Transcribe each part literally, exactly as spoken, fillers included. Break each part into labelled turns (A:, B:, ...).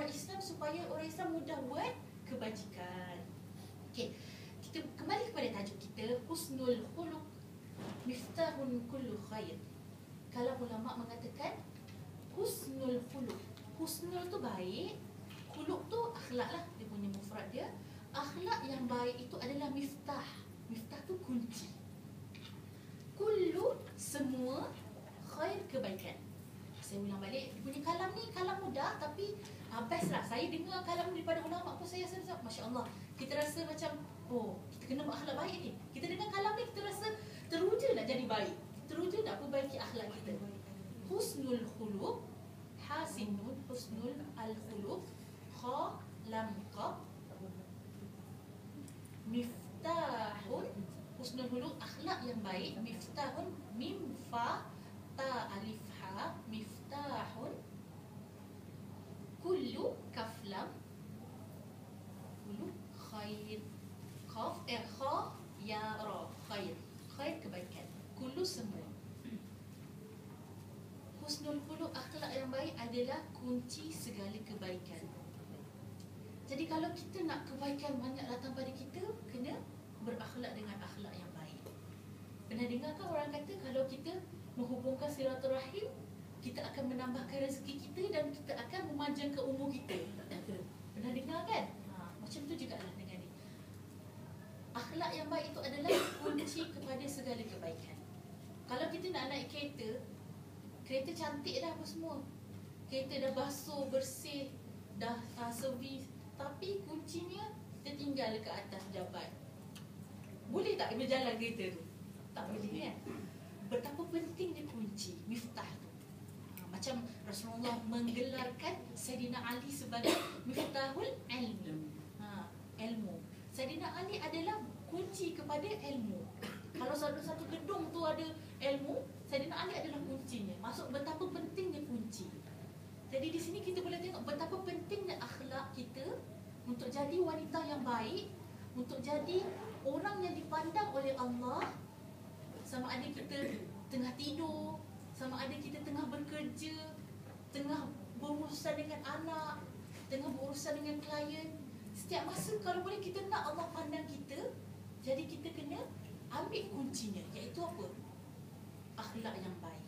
A: orang Islam supaya orang Islam mudah buat kebajikan. Okey, kita kembali kepada tajuk kita, husnul khuluq miftahun kullu khair. Kalau ulama mengatakan husnul khuluq, husnul tu baik, khuluq tu akhlak lah, dia punya mufrad dia. Akhlak yang baik itu adalah miftah. Miftah tu kunci. Kullu, semua, khair, kebaikan. Saya ulang balik, dia punya kalam ni kalam mudah tapi uh, best lah. Saya dengar kalam daripada ulama pun saya rasa, Masya Allah, kita rasa macam, oh, kita kena berakhlak baik ni. Kita dengar kalam ni, kita rasa teruja nak jadi baik, teruja nak perbaiki akhlak kita. Husnul khuluq, hasinun, husnul al-khuluq, kha, lam, qa, miftahun, husnul khuluq, akhlak yang baik, miftahun, mim, fa, ta, alif, ha, miftahun, kullu, kaf, lam, kullu, khair, qaf, eh, kha, ya, ra, khair, khair, kebaikan, kullu, semua. Husnul khuluq, akhlak yang baik adalah kunci segala kebaikan. Jadi kalau kita nak kebaikan banyak datang pada kita, kena berakhlak dengan akhlak yang baik. Pernah dengar kan orang kata kalau kita menghubungkan silaturahim, kita akan menambahkan rezeki kita dan kita akan memanjangkan umur kita. Pernah dengar kan? Ha, macam tu jugalah dengan ni. Akhlak yang baik itu adalah kunci kepada segala kebaikan. Kalau kita nak naik kereta, kereta cantik dah apa semua, kereta dah basuh, bersih, dah uh, servis, tapi kuncinya tertinggal dekat atas jabat. Boleh tak berjalan kereta tu? Tak boleh kan? Betapa pentingnya kunci, miftah tu. Ha, macam Rasulullah menggelarkan Sayyidina Ali sebagai miftahul ilmu. Ha, ilmu. Sayyidina Ali adalah kunci kepada ilmu. Kalau satu satu gedung tu ada ilmu, Sayyidina Ali adalah kuncinya. Maksud betapa pentingnya kunci. Jadi di sini kita boleh tengok betapa pentingnya akhlak kita untuk jadi wanita yang baik, untuk jadi orang yang dipandang oleh Allah. Sama ada kita tengah tidur, sama ada kita tengah bekerja, tengah berurusan dengan anak, tengah berurusan dengan klien. Setiap masa kalau boleh kita nak Allah pandang kita, jadi kita kena ambil kuncinya, iaitu apa? Akhlak yang baik.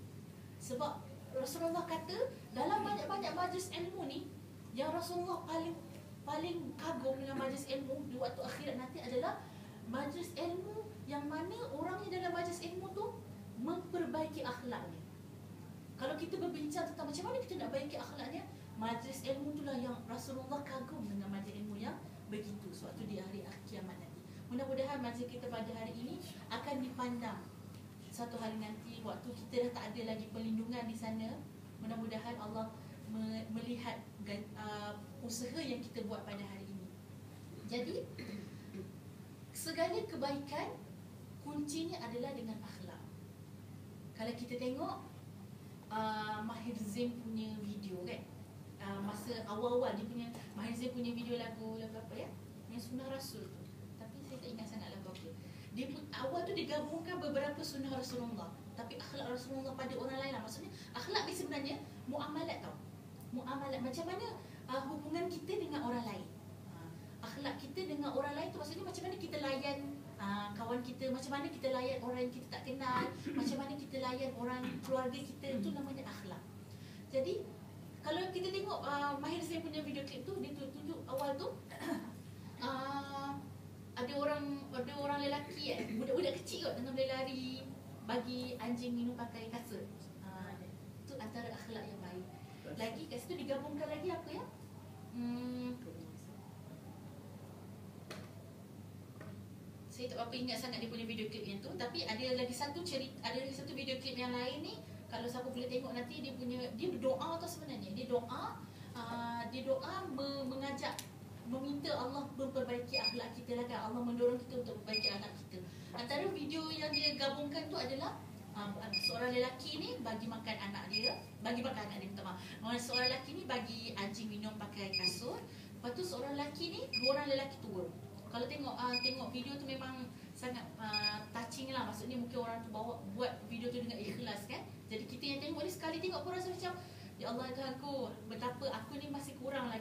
A: Sebab Rasulullah kata dalam banyak-banyak majlis ilmu ni, yang Rasulullah paling paling kagum dengan majlis ilmu di waktu akhirat nanti adalah majlis ilmu yang mana orang yang dalam majlis ilmu tu memperbaiki akhlaknya. Kalau kita berbincang tentang macam mana kita nak baiki akhlaknya, majlis ilmu itulah yang Rasulullah kagum dengan majlis ilmu yang begitu suatu di hari kiamat nanti. Mudah-mudahan majlis kita pada hari ini akan dipandang satu hari nanti waktu kita dah tak ada lagi perlindungan di sana. Mudah-mudahan Allah melihat uh, usaha yang kita buat pada hari ini. Jadi segala kebaikan kuncinya adalah dengan akhlak. Kalau kita tengok uh, Mahir Zain punya video kan, uh, masa awal-awal dia punya, Mahir Zain punya video lagu lagu apa ya, yang Sunnah Rasul tu, tapi saya tak ingat sangat lagu apa. Dia pun, awal tu digabungkan beberapa sunnah Rasulullah, tapi akhlak Rasulullah pada orang lain lah. Maksudnya akhlak ni sebenarnya muamalat tau. Muamalat macam mana uh, hubungan kita dengan orang lain. Uh, akhlak kita dengan orang lain tu maksudnya macam mana kita layan uh, kawan kita, macam mana kita layan orang yang kita tak kenal, macam mana kita layan orang keluarga kita, itu namanya akhlak. Jadi kalau kita tengok uh, Mahir saya punya video klip tu, dia tunjuk awal tu uh, ada orang ada orang lelaki eh, budak-budak kecil kot tengah berlari bagi anjing minum pakai kasut. Ha, itu antara akhlak yang baik. Lagi kat situ digabungkan lagi apa ya? Hmm, saya tak apa ingat sangat dia punya video klip yang tu, tapi ada lagi satu cerita, ada lagi satu video klip yang lain ni. Kalau siapa boleh tengok nanti, dia punya, dia berdoa tu sebenarnya. Dia doa, uh, dia doa me- mengajak meminta Allah memperbaiki akhlak kita lah kan. Allah mendorong kita untuk memperbaiki akhlak kita. Antara video yang dia gabungkan tu adalah uh, seorang lelaki ni bagi makan anak dia, bagi makan anak dia, minta maaf. Seorang lelaki ni bagi anjing minum pakai kasut. Lepas tu seorang lelaki ni, dua orang lelaki tua. Kalau tengok uh, tengok video tu memang sangat uh, touching lah. Maksudnya mungkin orang tu bawa buat video tu dengan ikhlas kan. Jadi kita yang tengok ni sekali tengok pun rasa macam, ya Allah Tuhan aku, betapa aku ni masih kurang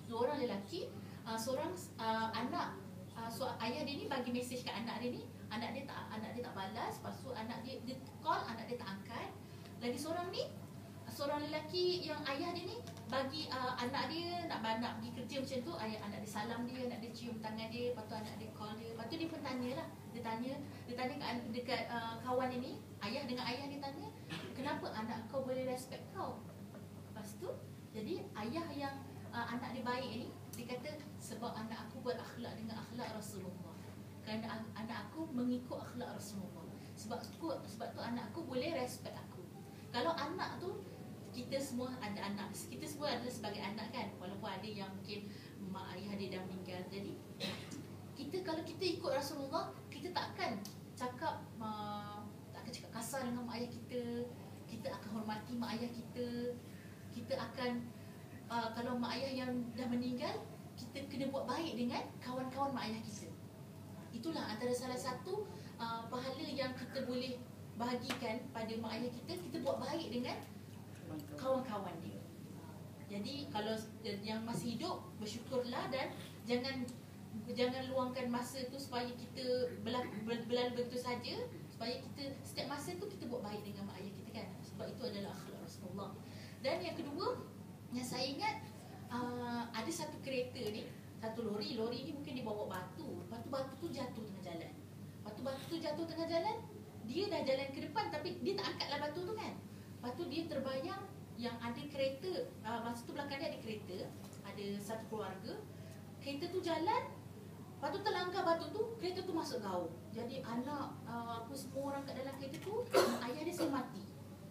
A: dua orang lelaki, uh, seorang uh, anak uh, so, ayah dia ni bagi mesej kat anak dia ni, anak dia tak anak dia tak balas, lepas tu anak dia dia call, anak dia tak angkat. Lagi seorang ni, seorang lelaki yang ayah dia ni bagi uh, anak dia nak nak pergi kerja macam tu, ayah anak dia salam dia, anak dia cium tangan dia, lepas tu anak dia call dia, lepas tu dia pun tanyalah, dia tanya dia tanya kat, dekat uh, kawan ini, ayah dengan ayah dia tanya, kenapa anak kau boleh respect kau? Lepas tu jadi ayah yang uh, anak dia baik ni, dia kata sebab anak aku berakhlak dengan akhlak Rasulullah, kerana anak aku mengikut akhlak Rasulullah, sebab aku, sebab tu anak aku boleh respect aku. Kalau anak tu, kita semua ada anak, kita semua adalah sebagai anak kan, walaupun ada yang mungkin mak ayah dia dah meninggal. Jadi kita kalau kita ikut Rasulullah, kita takkan cakap uh, tak akan cakap kasar dengan mak ayah kita, kita akan hormati mak ayah kita, kita akan uh, kalau mak ayah yang dah meninggal, kita kena buat baik dengan kawan-kawan mak ayah kita. Itulah antara salah satu uh, pahala yang kita boleh bahagikan pada mak ayah kita, kita buat baik dengan kawan-kawan dia. Jadi kalau yang masih hidup, bersyukurlah dan jangan jangan luangkan masa tu supaya kita berlalu begitu saja, supaya kita setiap masa tu kita buat baik dengan mak ayah kita kan, sebab itu adalah akhlak Rasulullah. Dan yang kedua yang saya ingat, uh, ada satu kereta ni, satu lori, lori ni mungkin dia bawa batu, lepas tu batu tu jatuh tengah jalan. Lepas tu batu tu jatuh tengah jalan, dia dah jalan ke depan tapi dia tak angkatlah batu tu kan. Lepas tu dia terbayang yang ada kereta, uh, masa tu belakang dia ada kereta, ada satu keluarga, kereta tu jalan, lepas tu terlanggar batu tu, kereta tu masuk gaung. Jadi anak, uh, apa semua orang kat dalam kereta tu, ayah dia semua mati.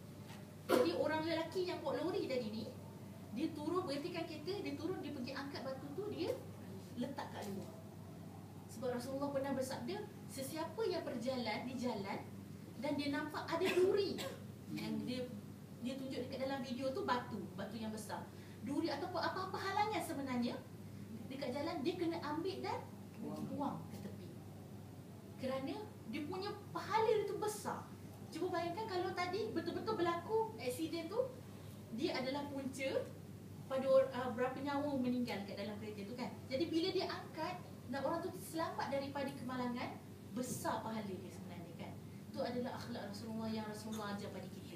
A: Jadi orang lelaki yang bawa lori tadi ni, dia turun, berhentikan kereta, dia turun, dia pergi angkat batu tu, dia letak kat luar. Sebab Rasulullah pernah bersabda, sesiapa yang berjalan di jalan dan dia nampak ada duri, yang dia dia tunjuk dekat dalam video tu, batu, batu yang besar, duri ataupun apa-apa halangan sebenarnya dekat jalan, dia kena ambil dan buang ke tepi, kerana dia punya pahala dia tu besar. Cuba bayangkan kalau tadi betul-betul berlaku aksiden tu, dia adalah punca pada uh, berapa nyawa meninggal kat dalam kereta tu kan. Jadi bila dia angkat dan orang tu selamat daripada kemalangan, besar pahala dia sebenarnya kan. Itu adalah akhlak Rasulullah yang Rasulullah ajar pada kita.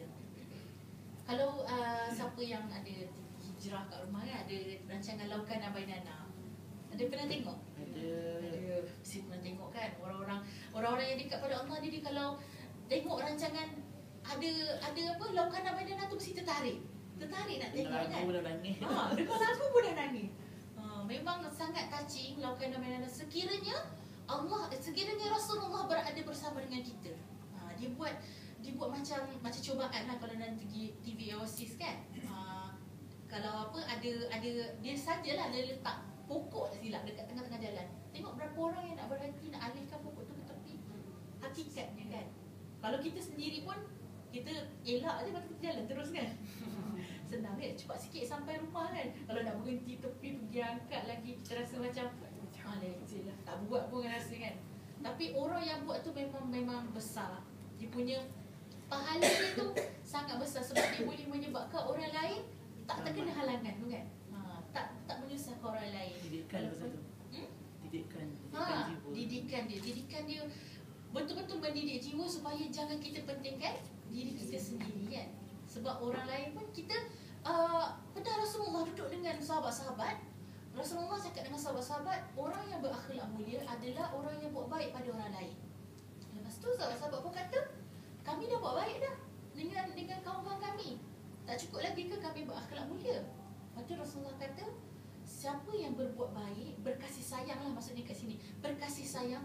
A: Kalau uh, siapa yang ada hijrah kat rumah kan, ada rancangan Laukana Bainana, ada pernah tengok?
B: Ada.
A: Ada. Mesti pernah tengok kan. Orang-orang orang-orang yang dekat pada Allah ni, dia kalau tengok rancangan ada ada apa Laukana Bainana tu mesti tertarik. Tertarik nak tengok kan.
B: Lagu dah nangis.
A: Ha, dengar lagu pun dah nangis. Ha, memang sangat touching Laukana Bainana. Sekiranya Allah, sekiranya Rasulullah berada bersama dengan kita. Ha, dia buat dia buat macam macam cubaan lah kalau nanti pergi T V Oasis kan. Ha, kalau apa ada ada dia sajalah dia letak pokok tak silap dekat tengah-tengah jalan. Tengok berapa orang yang nak berhenti nak alihkan pokok tu ke tepi. Hakikatnya kan, kalau kita sendiri pun kita elak je, lepas tu kita jalan terus kan. Senang kan, cepat sikit sampai rumah kan. Kalau nak berhenti tepi pergi angkat lagi, kita rasa macam ah leceh lah, tak buat pun rasa kan. Tapi orang yang buat tu memang memang besar. Dia punya pahala dia tu sangat besar, sebab dia boleh menyebabkan orang lain tak terkena halangan tu kan. Ha, tak tak menyusahkan orang lain.
B: Didikan pasal tu.
A: Hmm?
B: Didikan.
A: Ha,
B: Didikan jiwa.
A: didikan dia, didikan dia betul-betul mendidik jiwa supaya jangan kita pentingkan diri kita sendiri kan. Sebab orang lain pun kita uh, pernah Rasulullah duduk dengan sahabat-sahabat. Rasulullah cakap dengan sahabat-sahabat, orang yang berakhlak mulia adalah orang yang buat baik pada orang lain. Lepas tu sahabat-sahabat pun kata, kami dah buat baik dah dengan dengan kawan-kawan kami. Tak cukup lagi ke kami berakhlak mulia? Lepas tu Rasulullah kata, siapa yang berbuat baik, berkasih sayang lah maksudnya kat sini, berkasih sayang